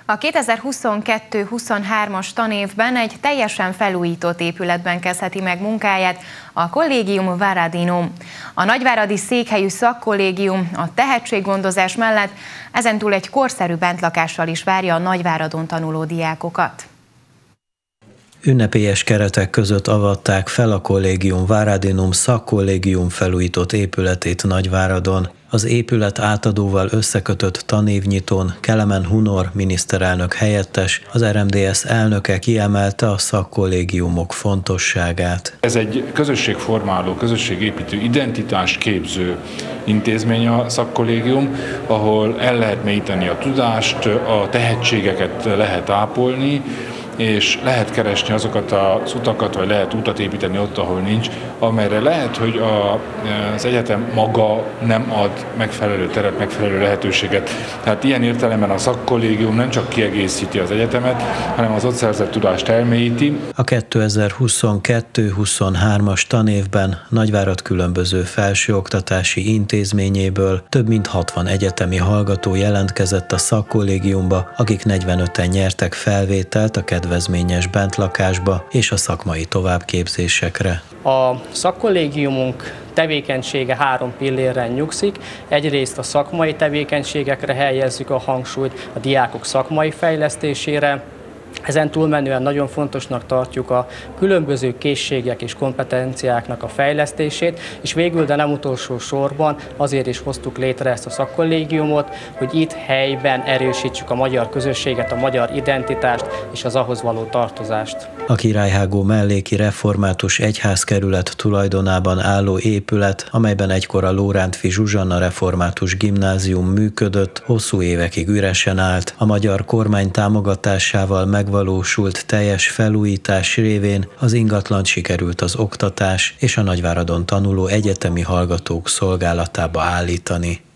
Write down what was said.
A 2022-23-as tanévben egy teljesen felújított épületben kezdheti meg munkáját a Collegium Varadinum. A nagyváradi székhelyű szakkollégium a tehetséggondozás mellett ezentúl egy korszerű bentlakással is várja a Nagyváradon tanuló diákokat. Ünnepélyes keretek között avatták fel a Collegium Varadinum szakkollégium felújított épületét Nagyváradon. Az épület átadóval összekötött tanévnyitón Kelemen Hunor miniszterelnök helyettes, az RMDSZ elnöke kiemelte a szakkollégiumok fontosságát. Ez egy közösségformáló, közösségépítő, identitásképző intézmény a szakkollégium, ahol el lehet mélyíteni a tudást, a tehetségeket lehet ápolni, és lehet keresni azokat az utakat, vagy lehet utat építeni ott, ahol nincs, amelyre lehet, hogy az egyetem maga nem ad megfelelő teret, megfelelő lehetőséget. Tehát ilyen értelemben a szakkollégium nem csak kiegészíti az egyetemet, hanem az ott szerzett tudást elmélyíti. A 2022-23-as tanévben Nagyvárad különböző felsőoktatási intézményéből több mint 60 egyetemi hallgató jelentkezett a szakkollégiumba, akik 45-en nyertek felvételt a kedvezményes bentlakásba és a szakmai továbbképzésekre. A szakkollégiumunk tevékenysége 3 pilléren nyugszik. Egyrészt a szakmai tevékenységekre helyezzük a hangsúlyt, a diákok szakmai fejlesztésére. Ezen túlmenően nagyon fontosnak tartjuk a különböző készségek és kompetenciáknak a fejlesztését, és végül, de nem utolsó sorban azért is hoztuk létre ezt a szakkollégiumot, hogy itt helyben erősítsük a magyar közösséget, a magyar identitást és az ahhoz való tartozást. A Királyhágó melléki református egyházkerület tulajdonában álló épület, amelyben egykor a Lórántffy Zsuzsanna református gimnázium működött, hosszú évekig üresen állt. A magyar kormány támogatásával megvalósult teljes felújítás révén az ingatlant sikerült az oktatás és a Nagyváradon tanuló egyetemi hallgatók szolgálatába állítani.